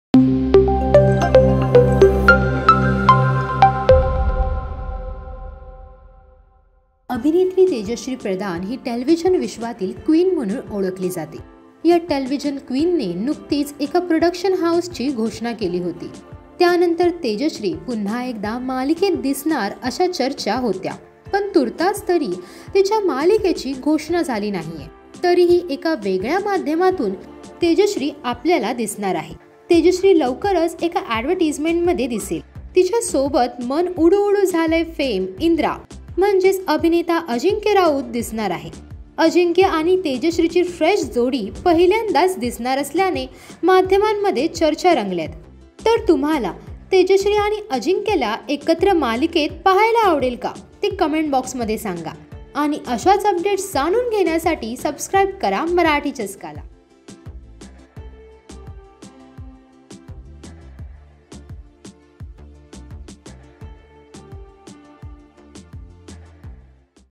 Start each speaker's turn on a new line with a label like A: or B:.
A: अभिनेत्री तेजश्री प्रधान ही टेलिव्हिजन विश्वातील क्वीन म्हणून ओळखली जाते। या टेलिव्हिजन क्वीनने नुकतीच एका प्रोडक्शन हाऊसची घोषणा केली होती। त्यानंतर तेजश्री पुन्हा एकदा मालिकेत दिसणार अशा चर्चा होत्या, पण तुर्तास तरी तिच्या मालिकेची घोषणा झाली नाहीये। तरीही एका वेगळ्या माध्यमातून तेजश्री आपल्याला दिसणार आहे। तेजश्री लवकरच एका ॲडव्हर्टाइजमेंटमध्ये दिसेल। तिच्या सोबत मन उडू उडू झालंय फेम इंद्रा म्हणजेच अभिनेता अजिंक्य राऊत दिसणार आहे। अजिंक्य आणि तेजश्रीची फ्रेश जोडी पहिल्यांदाच दिसणार असल्याने माध्यमांमध्ये चर्चा रंगल्यात। तर तुम्हाला तेजश्री आणि अजिंक्यला एकत्र मालिकेत पाहायला आवडेल का ते कमेंट बॉक्समध्ये सांगा। आणि अशाच अपडेट्स जाणून घेण्यासाठी सबस्क्राईब करा मराठी चस्काला।